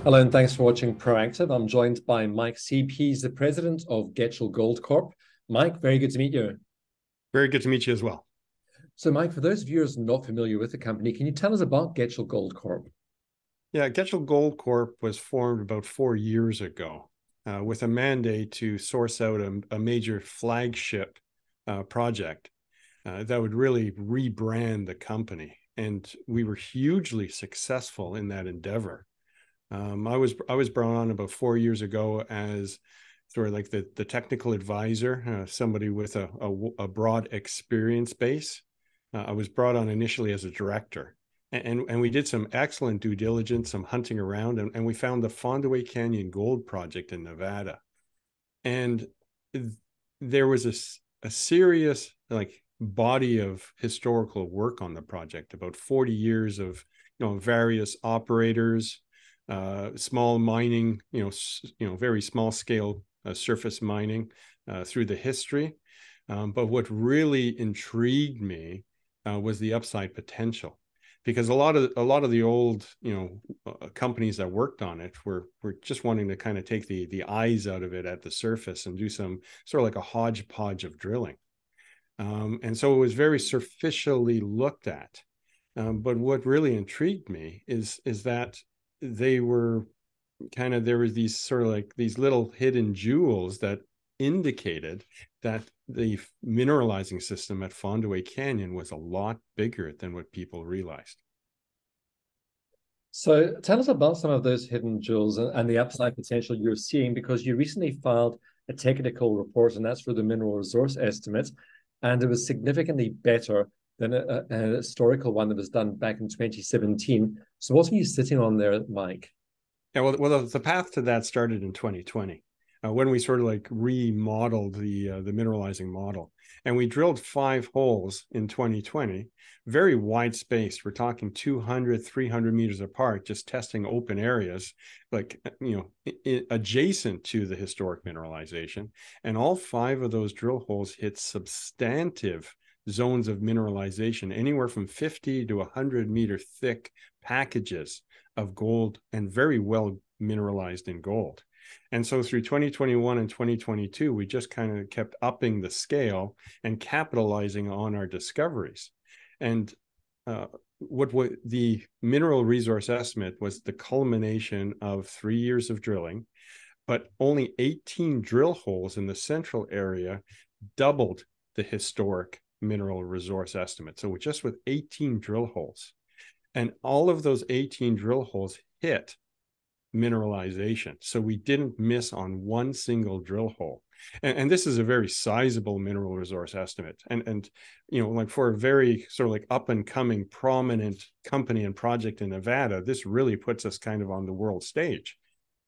Hello, and thanks for watching Proactive. I'm joined by Mike Sieb. He's the president of Getchell Gold Corp. Mike, very good to meet you. Very good to meet you as well. So, Mike, for those viewers not familiar with the company, can you tell us about Getchell Gold Corp? Yeah, Getchell Gold Corp was formed about 4 years ago with a mandate to source out a major flagship project that would really rebrand the company. And we were hugely successful in that endeavor. I was brought on about 4 years ago as sort of like the technical advisor, somebody with a broad experience base. I was brought on initially as a director. And we did some excellent due diligence, some hunting around, and we found the Fondaway Canyon gold project in Nevada. And there was a serious body of historical work on the project, about 40 years of various operators, small mining, very small scale surface mining through the history. But what really intrigued me was the upside potential, because a lot of the old companies that worked on it were just wanting to kind of take the eyes out of it at the surface and do some sort of like a hodgepodge of drilling. And so it was very superficially looked at. But what really intrigued me is that they were there was these sort of like these little hidden jewels that indicated that the mineralizing system at Fondaway Canyon was a lot bigger than what people realized. So, tell us about some of those hidden jewels and the upside potential you're seeing, because you recently filed a technical report, and that's for the mineral resource estimate, and it was significantly better than a historical one that was done back in 2017. So, what are you sitting on there, Mike? Yeah, well, the path to that started in 2020 when we sort of like remodeled the mineralizing model, and we drilled 5 holes in 2020, very wide spaced. We're talking 200, 300 meters apart, just testing open areas, adjacent to the historic mineralization. And all 5 of those drill holes hit substantive zones of mineralization, anywhere from 50 to 100-meter thick packages of gold, and very well mineralized in gold. And so through 2021 and 2022, we just kind of kept upping the scale and capitalizing on our discoveries. And what the mineral resource estimate was the culmination of 3 years of drilling, but only 18 drill holes in the central area doubled the historic mineral resource estimate. So just with 18 drill holes. And all of those 18 drill holes hit mineralization. So we didn't miss on one single drill hole. And this is a very sizable mineral resource estimate. And like for a very sort of like up and coming prominent company and project in Nevada, this really puts us kind of on the world stage.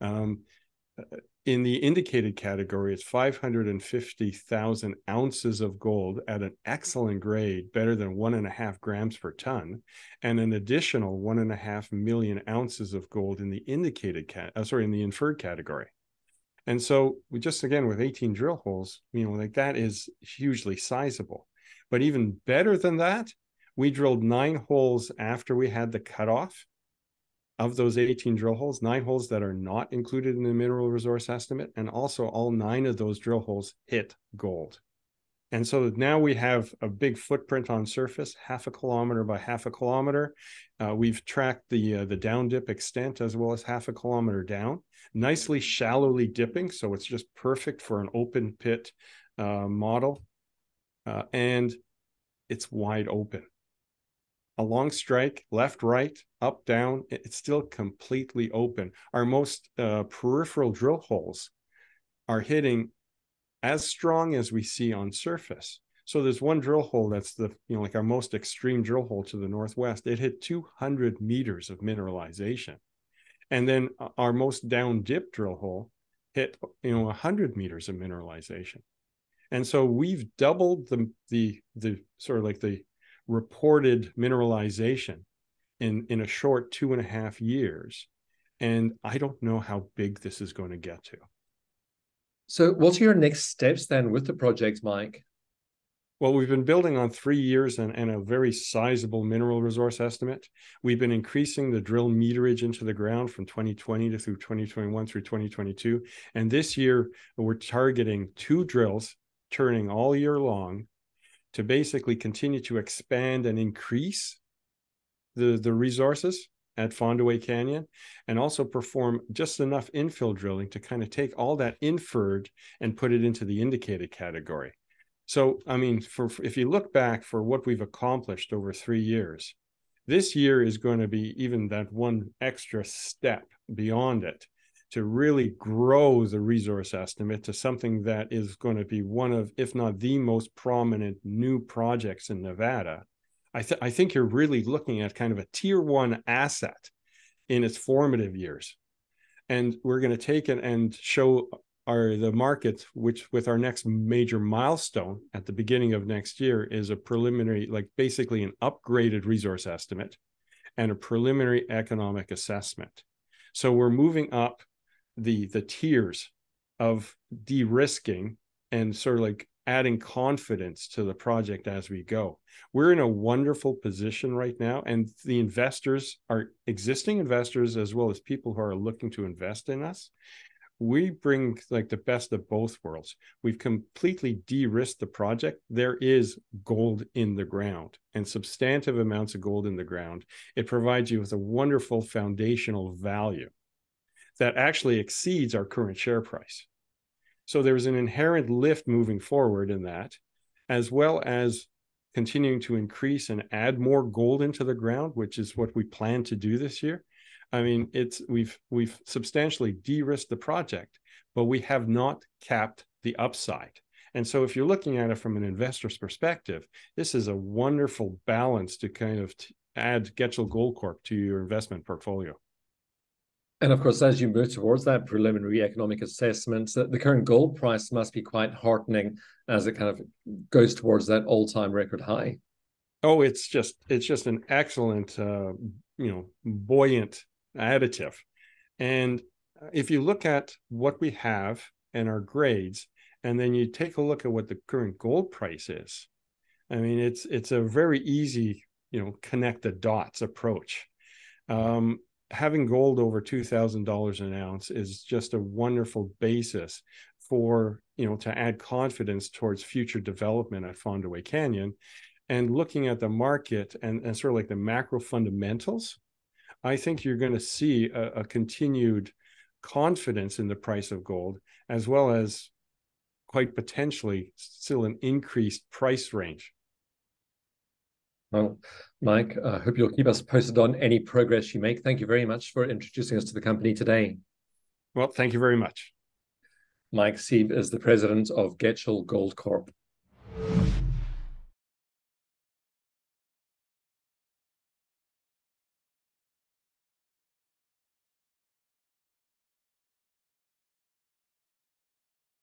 In the indicated category, it's 550,000 ounces of gold at an excellent grade, better than 1.5 grams per ton, and an additional 1.5 million ounces of gold in the in the inferred category. And so we just, again, with 18 drill holes, like that is hugely sizable. But even better than that, we drilled 9 holes after we had the cutoff. Of those 18 drill holes, 9 holes that are not included in the mineral resource estimate, and also all 9 of those drill holes hit gold. And so now we have a big footprint on surface, 0.5 kilometer by 0.5 kilometer. We've tracked the down dip extent as well as 0.5 kilometer down, nicely shallowly dipping, so it's just perfect for an open pit model. And it's wide open. A long strike, left, right, up, down, it's still completely open. Our most peripheral drill holes are hitting as strong as we see on surface. So there's one drill hole that's like our most extreme drill hole to the northwest. It hit 200 meters of mineralization. And then our most down dip drill hole hit 100 meters of mineralization. And so we've doubled the sort of like the reported mineralization in a short 2.5 years. And I don't know how big this is going to get to. So, what are your next steps then with the project, Mike? Well, we've been building on 3 years and a very sizable mineral resource estimate. We've been increasing the drill meterage into the ground from 2020 to through 2021 through 2022. And this year, we're targeting 2 drills turning all year long to basically continue to expand and increase the resources at Fondaway Canyon, and also perform just enough infill drilling to kind of take all that inferred and put it into the indicated category. So, I mean, if you look back for what we've accomplished over 3 years, this year is going to be even that one extra step beyond it to really grow the resource estimate to something that is going to be one of, if not the most prominent new projects in Nevada. I think you're really looking at kind of a tier 1 asset in its formative years. And we're going to take it and show the market, which with our next major milestone at the beginning of next year is a preliminary, like basically an upgraded resource estimate and a preliminary economic assessment. So we're moving up the tiers of de-risking and sort of like adding confidence to the project as we go. We're in a wonderful position right now, and the investors are existing investors as well as people who are looking to invest in us. We bring like the best of both worlds. We've completely de-risked the project. There is gold in the ground and substantive amounts of gold in the ground. It provides you with a wonderful foundational value that actually exceeds our current share price. So there's an inherent lift moving forward in that, as well as continuing to increase and add more gold into the ground, which is what we plan to do this year. I mean, we've substantially de-risked the project, but we have not capped the upside. And so if you're looking at it from an investor's perspective, this is a wonderful balance to kind of add Getchell Gold Corp to your investment portfolio. And of course, as you move towards that preliminary economic assessment, the current gold price must be quite heartening as it kind of goes towards that all-time record high. Oh, it's just an excellent, buoyant additive. And if you look at what we have and our grades, and then you take a look at what the current gold price is, I mean, it's a very easy, connect the dots approach. Having gold over $2,000 an ounce is just a wonderful basis for, to add confidence towards future development at Fondaway Canyon. And looking at the market and sort of like the macro fundamentals, I think you're going to see a continued confidence in the price of gold, as well as quite potentially still an increased price range. Well, Mike, I hope you'll keep us posted on any progress you make. Thank you very much for introducing us to the company today. Well, thank you very much. Mike Sieb is the president of Getchell Gold Corp.